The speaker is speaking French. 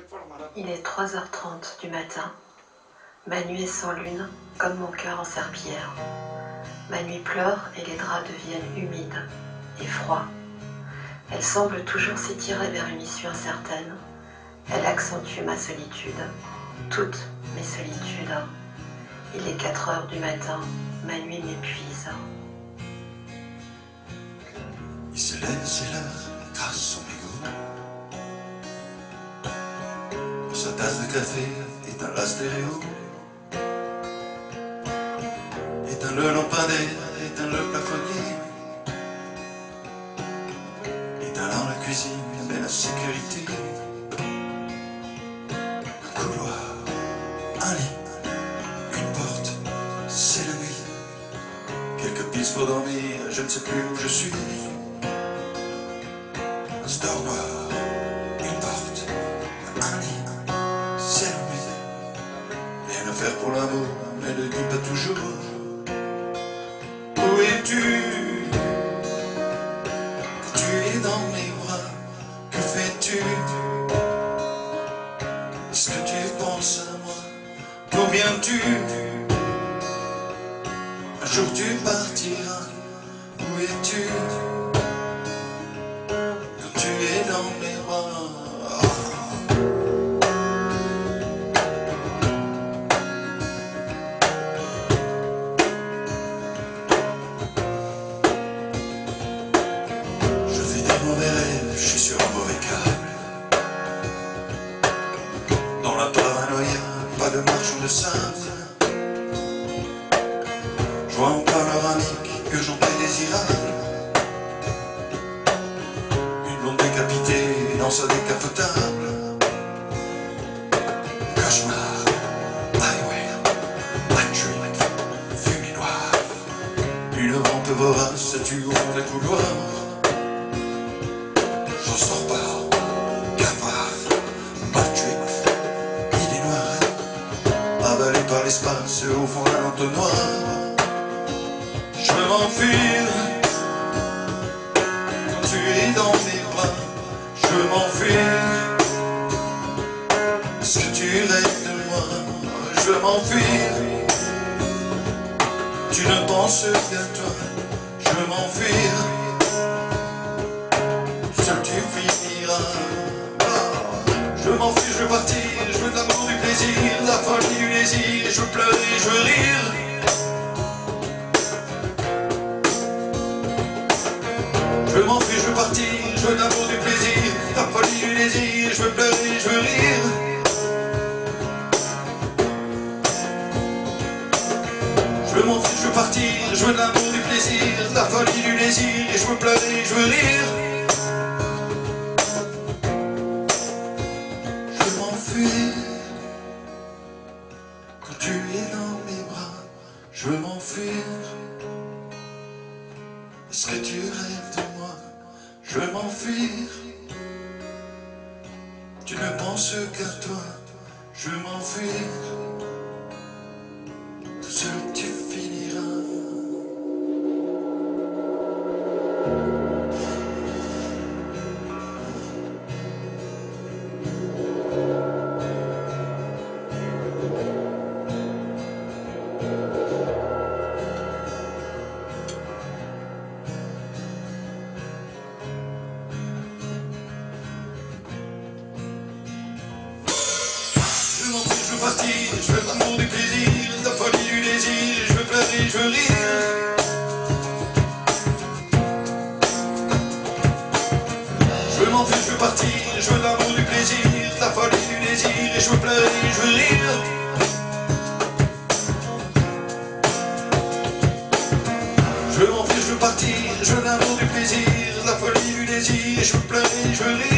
Il est 3h30 du matin. Ma nuit est sans lune, comme mon cœur en serpillière. Ma nuit pleure et les draps deviennent humides et froids. Elle semble toujours s'étirer vers une issue incertaine. Elle accentue ma solitude, toutes mes solitudes. Il est 4h du matin, ma nuit m'épuise. Il se lève, c'est l'heure, trace son mégot. Pour sa tasse de café, éteint la stéréo. Éteint le lampadaire, éteint le plafonnier. Éteint dans la cuisine, mais la sécurité. Un couloir, un lit, une porte, c'est la nuit. Quelques pistes pour dormir, je ne sais plus où je suis. Un store noir, une porte, un lit, c'est la nuit. Rien à faire pour l'amour, mais ne dis pas toujours. Où es-tu? Quand tu es dans mes bras, que fais-tu? Est-ce que tu penses à moi? D'où viens-tu? Un jour tu partiras, où es-tu? Quand tu es dans mes bras. Je suis sur un mauvais câble. Dans la paranoïa, pas de marchand de sable. Je vois en panoramique que j'en paie désirable. Une blonde décapitée dans sa décapotable. Cauchemar, highway, black tree, fumée noire. Une rampe vorace se tue au fond des couloirs. J'en sors pas, cafard, bad trip, idée noire, avalé par l'espace au fond d'un entonnoir. Je veux m'enfuir, quand tu es dans mes bras, je veux m'enfuir. Est-ce que tu rêves de moi? Je veux m'enfuir. Tu ne penses qu'à toi, je veux m'enfuir. Seul tu finiras. Je m'enfuis, je veux partir, je veux de l'amour, du plaisir, la folie du désir. Je veux pleurer, je veux rire. Je m'enfuis, je veux partir, je veux de l'amour, du plaisir, la folie du désir. Je veux pleurer, je veux rire. Je m'enfuis, je veux partir, je veux de l'amour, du plaisir, la folie du désir. Et je veux pleurer, je veux rire. Quand tu es dans mes bras, je veux m'enfuir. Est-ce que tu rêves de moi? Je veux m'enfuir. Tu ne penses qu'à toi, je veux m'enfuir. Tout seul tu finiras. Je veux partir, je veux l'amour, du plaisir, la folie du désir. Je veux pleurer, je veux rire. Je veux m'enfuir, je veux partir, je veux l'amour, du plaisir, la folie du désir. Et je veux pleurer, je veux rire. Je veux m'enfuir, je veux partir, je veux l'amour, du plaisir, la folie du désir. Et je veux pleurer, je veux rire.